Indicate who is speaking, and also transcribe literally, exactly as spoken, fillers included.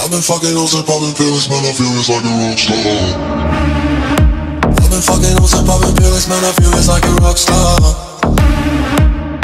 Speaker 1: I've been fucking hoes and popping pills, man, I feel it's like a rock star. I've been fucking hoes and popping pills, man, I feel it's like a rock star.